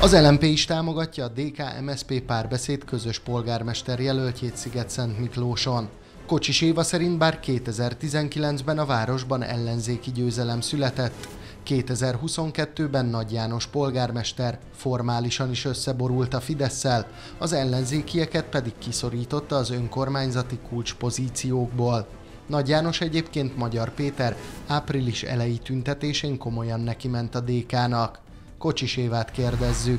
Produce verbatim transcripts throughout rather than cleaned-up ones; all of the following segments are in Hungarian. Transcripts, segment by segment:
Az el em pé is támogatja a dé ká em es zé pé párbeszéd közös polgármester jelöltjét Szigetszentmiklóson. Kocsis Éva szerint bár kétezer-tizenkilencben a városban ellenzéki győzelem született, kétezer-huszonkettőben Nagy János polgármester formálisan is összeborult a Fidesszel, az ellenzékieket pedig kiszorította az önkormányzati kulcspozíciókból. Nagy János egyébként Magyar Péter április eleji tüntetésén komolyan nekiment a dé ká-nak. Kocsis Évát kérdezzük.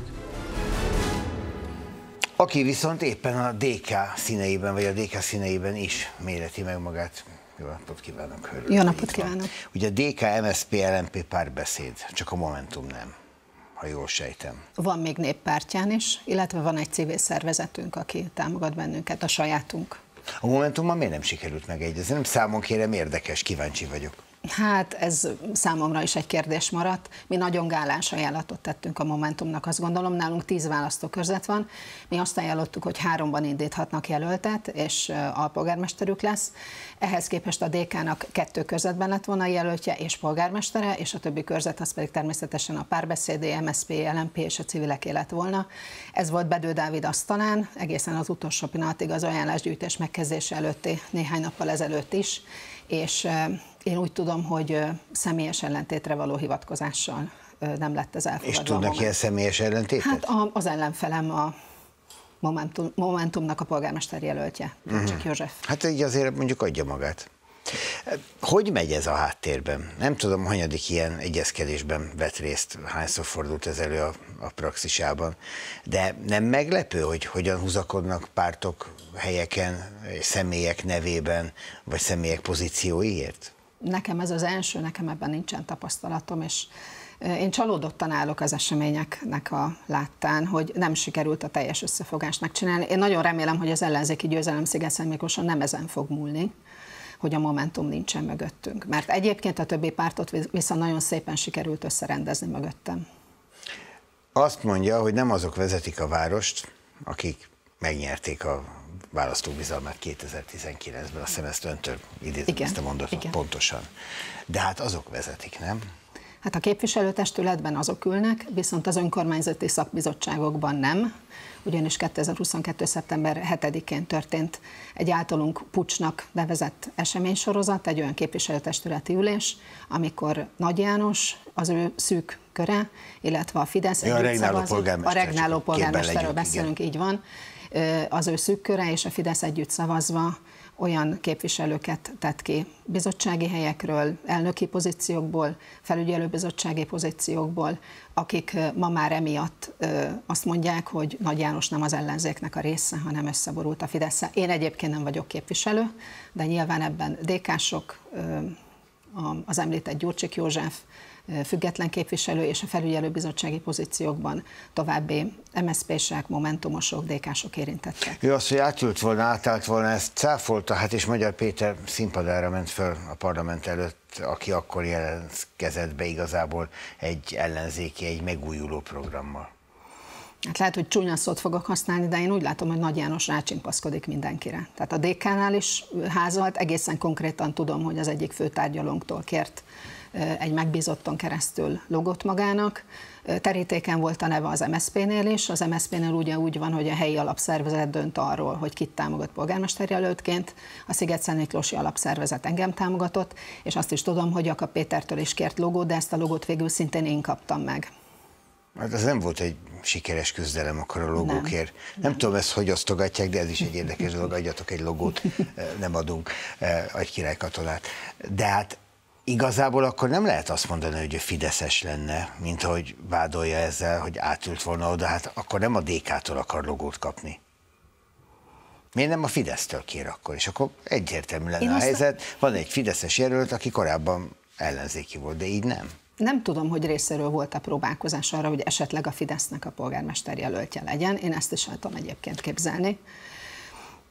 Aki viszont éppen a dé ká színeiben, vagy a dé ká színeiben is méreti meg magát. Jó napot kívánok! Örülök, Jó napot kívánok! Ugye a dé ká em es zé pé el em pé párbeszéd, csak a Momentum nem, ha jól sejtem. Van még néppártyán is, illetve van egy civil szervezetünk, aki támogat bennünket, a sajátunk. A Momentummal miért nem sikerült megegyezni? Nem számon kérem, érdekes, kíváncsi vagyok. Hát ez számomra is egy kérdés maradt. Mi nagyon gáláns ajánlatot tettünk a Momentumnak, azt gondolom, nálunk tíz választókörzet van. Mi azt ajánlottuk, hogy háromban indíthatnak jelöltet, és alpolgármesterük lesz. Ehhez képest a dé ká-nak kettő körzetben lett volna jelöltje és polgármestere, és a többi körzet az pedig természetesen a párbeszéd, em es zé pé, el em pé és a civileké lett volna. Ez volt Bedő Dávid asztalán, egészen az utolsó pillanatig az ajánlásgyűjtés megkezdése előtti néhány nappal ezelőtt is, és én úgy tudom, hogy személyes ellentétre való hivatkozással nem lett ez elfogadva. És tudnak ilyen személyes ellentétet? Hát az ellenfelem a Momentum, Momentumnak a polgármester jelöltje, Gyurcsik uh-huh. József. Hát így azért mondjuk adja magát. Hogy megy ez a háttérben? Nem tudom, hanyadik ilyen egyezkedésben vett részt, hányszor fordult ez elő a, a praxisában, de nem meglepő, hogy hogyan húzakodnak pártok helyeken, személyek nevében, vagy személyek pozícióiért? Nekem ez az első, nekem ebben nincsen tapasztalatom, és én csalódottan állok az eseményeknek a láttán, hogy nem sikerült a teljes összefogást megcsinálni. Én nagyon remélem, hogy az ellenzéki győzelem Szigetszentmiklóson nem ezen fog múlni, hogy a Momentum nincsen mögöttünk. Mert egyébként a többi pártot viszont nagyon szépen sikerült összerendezni mögöttem. Azt mondja, hogy nem azok vezetik a várost, akik megnyerték a választóbizalmát kétezer-tizenkilencben, azt hiszem ezt öntől idézem ezt a mondatot igen. pontosan. De hát azok vezetik, nem? Hát a képviselőtestületben azok ülnek, viszont az önkormányzati szakbizottságokban nem, ugyanis kétezer-huszonkettő. szeptember hetedikén történt egy általunk puccsnak nevezett eseménysorozat, egy olyan képviselőtestületi ülés, amikor Nagy János, az ő szűk köre, illetve a Fidesz ja, együtt szavaz, a regnáló polgármesterről beszélünk, igen. Így van, az ő szűk köre és a Fidesz együtt szavazva olyan képviselőket tett ki bizottsági helyekről, elnöki pozíciókból, felügyelőbizottsági pozíciókból, akik ma már emiatt azt mondják, hogy Nagy János nem az ellenzéknek a része, hanem összeborult a Fidesz-szel. Én egyébként nem vagyok képviselő, de nyilván ebben dé ká-sok, az említett Gyurcsik József, független képviselő és a felügyelőbizottsági pozíciókban további em es zé pések, momentumosok, dé ká-sok érintettek. Ő azt, hogy átült volna, átállt volna, ezt cáfolta, hát és Magyar Péter színpadára ment föl a parlament előtt, aki akkor jelentkezett be igazából egy ellenzéki, egy megújuló programmal. Hát lehet, hogy csúnya szót fogok használni, de én úgy látom, hogy Nagy János rácsimpaszkodik mindenkire. Tehát a dé ká-nál is házalt, egészen konkrétan tudom, hogy az egyik főtárgyalónktól kért egy megbízotton keresztül logót magának. Terítéken volt a neve az em es zé pé-nél is. Az em es zé pé-nél ugye úgy van, hogy a helyi alapszervezet dönt arról, hogy kit támogat polgármesterjelöltként. A Szigetszentmiklósi alapszervezet engem támogatott, és azt is tudom, hogy Jakab Pétertől is kért logót, de ezt a logót végül szintén én kaptam meg. Hát ez nem volt egy sikeres küzdelem akkor a logókért. Nem, nem tudom ezt, hogy osztogatják, de ez is egy érdekes dolog, adjatok egy logót, nem adunk egy királykatonát. De hát igazából akkor nem lehet azt mondani, hogy ő fideszes lenne, mint ahogy vádolja ezzel, hogy átült volna oda, hát akkor nem a dé ká-tól akar logót kapni. Miért nem a Fidesztől kér akkor? És akkor egyértelmű lenne a helyzet. Van egy fideszes jelölt, aki korábban ellenzéki volt, de így nem. Nem tudom, hogy részéről volt a próbálkozás arra, hogy esetleg a Fidesznek a polgármester jelöltje legyen. Én ezt is el tudom egyébként képzelni.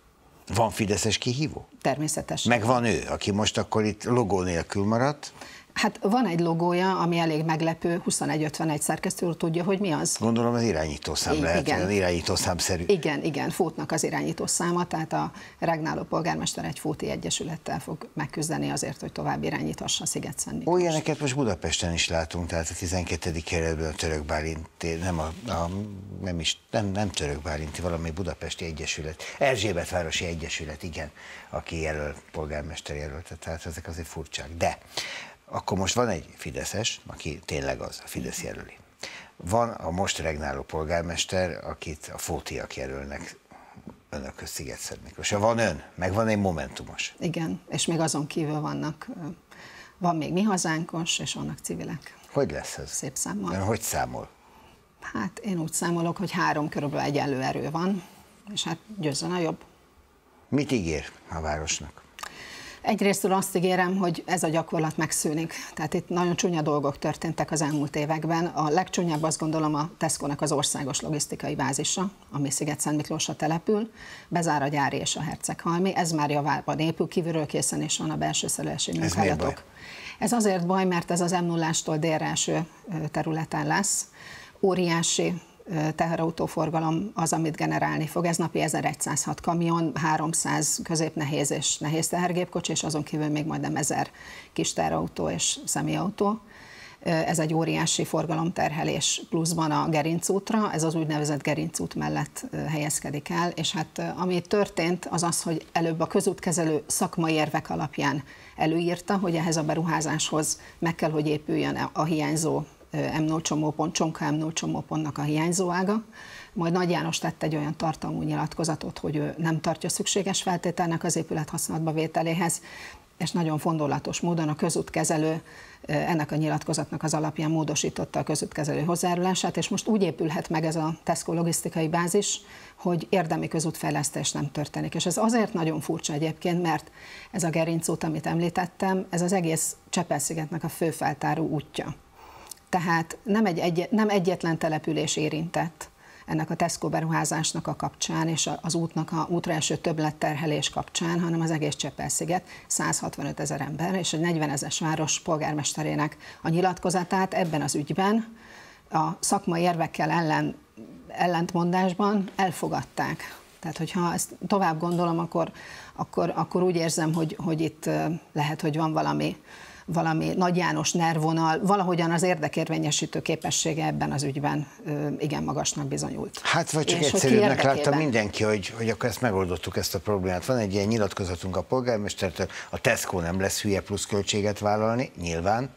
Van fideszes kihívó? Természetesen. Meg van ő, aki most akkor itt logó nélkül maradt? Hát van egy logója, ami elég meglepő, huszonegy ötvenegy szerkesztő úr tudja, hogy mi az? Gondolom az irányítószám I- lehet, igen. irányítószámszerű. Igen, igen, Fótnak az irányítószáma, tehát a regnáló polgármester egy Fóti egyesülettel fog megküzdeni azért, hogy tovább irányíthassa Sziget-Szent Miklós. Olyaneket most Budapesten is látunk, tehát a tizenkettedik kerületben a Török Bálinti, nem, a, a, nem is, nem, nem Török Bálinti, valami budapesti egyesület, Erzsébetvárosi Egyesület, igen, aki jelöl, polgármester jelöltet, tehát ezek azért furcsák. De akkor most van egy fideszes, aki tényleg az, a Fidesz jelöli. Van a most regnáló polgármester, akit a fótiak jelölnek önökhöz Sziget-Szent Miklós. Van ön, meg van egy momentumos. Igen, és még azon kívül vannak, van még Mi Hazánkos, és vannak civilek. Hogy lesz ez? Szép számmal. Ön hogy számol? Hát én úgy számolok, hogy három körülbelül egyenlő erő van, és hát győzzön a jobb. Mit ígér a városnak? Egyrésztről azt ígérem, hogy ez a gyakorlat megszűnik. Tehát itt nagyon csúnya dolgok történtek az elmúlt években. A legcsúnyabb azt gondolom a Tesco-nak az országos logisztikai bázisa, ami Sziget-Szent Miklósra települ, bezár a Gyári és a Herceghalmi. Ez már javában épül, kívülről készen is van a belső szerelési munkálatok. Ez, ez azért baj, mert ez az em nullától délre eső területen lesz. Óriási teherautóforgalom az, amit generálni fog. Ez napi ezerszáz kamion, háromszáz középnehéz és nehéz tehergépkocsi, és azon kívül még majdnem ezer kis teherautó és személyautó. Ez egy óriási forgalomterhelés pluszban a Gerincútra, ez az úgynevezett Gerincút mellett helyezkedik el, és hát ami történt az az, hogy előbb a közútkezelő szakmai érvek alapján előírta, hogy ehhez a beruházáshoz meg kell, hogy épüljön a hiányzó em null csomópont, Csonka em null csomópontnak a hiányzó ága. Majd Nagy János tett egy olyan tartalmú nyilatkozatot, hogy ő nem tartja szükséges feltételnek az épület használatba vételéhez, és nagyon fondolatos módon a közútkezelő ennek a nyilatkozatnak az alapján módosította a közútkezelő hozzájárulását, és most úgy épülhet meg ez a Tesco logisztikai bázis, hogy érdemi közútfejlesztés nem történik. És ez azért nagyon furcsa egyébként, mert ez a Gerincút, amit említettem, ez az egész Csepel-szigetnek a főfeltáró útja. Tehát nem, egy, egy, nem egyetlen település érintett ennek a Tesco beruházásnak a kapcsán, és az útnak a útra eső többletterhelés kapcsán, hanem az egész Csepel-sziget, száz hatvanöt ezer ember, és egy negyven ezeres város polgármesterének a nyilatkozatát ebben az ügyben a szakmai érvekkel ellen, ellentmondásban elfogadták. Tehát, hogyha ezt tovább gondolom, akkor, akkor, akkor úgy érzem, hogy, hogy itt lehet, hogy van valami valami Nagy János nervvonal, valahogyan az érdekérvényesítő képessége ebben az ügyben igen magasnak bizonyult. Hát vagy csak egyszerűnek látta mindenki, hogy, hogy akkor ezt megoldottuk, ezt a problémát. Van egy ilyen nyilatkozatunk a polgármestertől, a Tesco nem lesz hülye pluszköltséget vállalni, nyilván.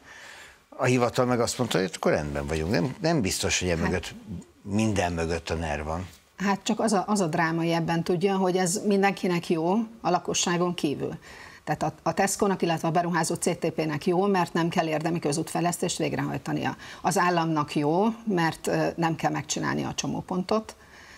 A hivatal meg azt mondta, hogy akkor rendben vagyunk. Nem, nem biztos, hogy emögött, hát, minden mögött a nerv van. Hát csak az a, az a drámai ebben tudja, hogy ez mindenkinek jó, a lakosságon kívül. Tehát a Tesco-nak, illetve a beruházó cé té pé-nek jó, mert nem kell érdemi közútfejlesztést végrehajtania. Az államnak jó, mert nem kell megcsinálni a csomópontot.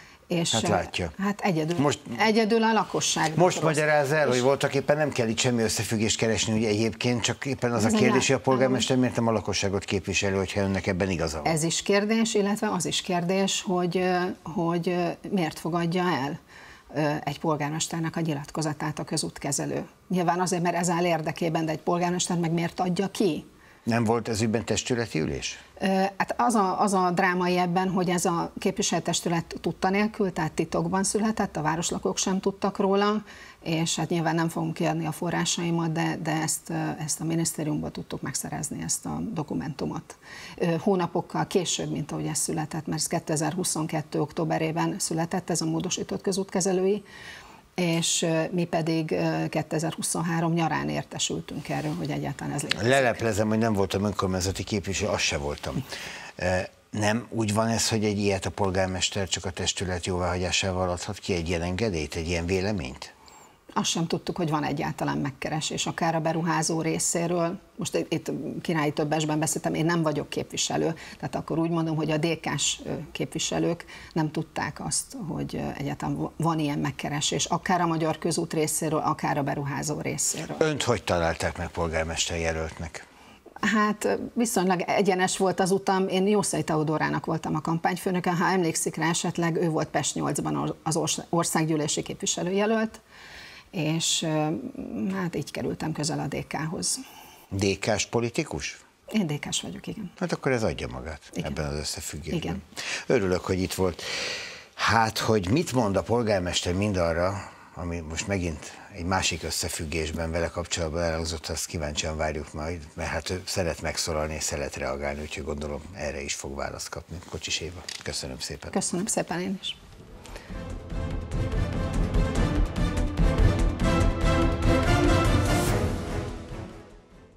És hát látja. Hát egyedül, most, egyedül a lakosság. Most magyarázz el, hogy voltak éppen nem kell itt semmi összefüggést keresni, ugye egyébként, csak éppen az ez a kérdés, hogy a polgármester miért nem a lakosságot képviseli, hogyha önnek ebben igaza van. Ez is kérdés, illetve az is kérdés, hogy, hogy miért fogadja el egy polgármesternek a nyilatkozatát a közútkezelő. Nyilván azért, mert ez áll érdekében, de egy polgármester meg miért adja ki? Nem volt ez ügyben testületi ülés? Hát az a, az a drámai ebben, hogy ez a képviselőtestület tudta nélkül, tehát titokban született, a városlakók sem tudtak róla, és hát nyilván nem fogunk kiadni a forrásaimat, de, de ezt, ezt a minisztériumból tudtuk megszerezni, ezt a dokumentumot. Hónapokkal később, mint ahogy ez született, mert ez kétezer-huszonkettő októberében született ez a módosított közútkezelői, és mi pedig kétezer-huszonhárom nyarán értesültünk erről, hogy egyáltalán ez létezik. Leleplezem, hogy nem voltam önkormányzati képviselő, azt se voltam. Nem úgy van ez, hogy egy ilyet a polgármester csak a testület jóváhagyásával adhat ki, egy ilyen engedélyt, egy ilyen véleményt? Azt sem tudtuk, hogy van egyáltalán megkeresés, akár a beruházó részéről. Most itt Királyi Többesben beszéltem, én nem vagyok képviselő, tehát akkor úgy mondom, hogy a dé ká-s képviselők nem tudták azt, hogy egyáltalán van ilyen megkeresés, akár a Magyar Közút részéről, akár a beruházó részéről. Önt hogy találták meg polgármester jelöltnek? Hát viszonylag egyenes volt az utam, én Jószai Teodorának voltam a kampányfőnöke, ha emlékszik rá esetleg, ő volt Pest nyolcban az országgyűlési képviselőjelölt, és hát így kerültem közel a dé ká-hoz. dé ká-s politikus? Én dé ká-s vagyok, igen. Hát akkor ez adja magát igen. ebben az összefüggésben. Igen. Örülök, hogy itt volt. Hát, hogy mit mond a polgármester mindarra, ami most megint egy másik összefüggésben vele kapcsolatban elhangzott, azt kíváncsian várjuk majd, mert hát ő szeret megszólalni és szeret reagálni, úgyhogy gondolom erre is fog választ kapni. Kocsis Éva, köszönöm szépen. Köszönöm szépen én is.